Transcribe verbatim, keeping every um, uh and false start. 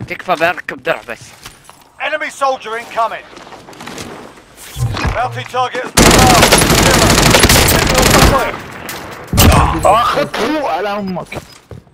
تكفى بركب درع بس. Enemy soldier incoming. Bounty target has been marked. اخذ فوق على امك.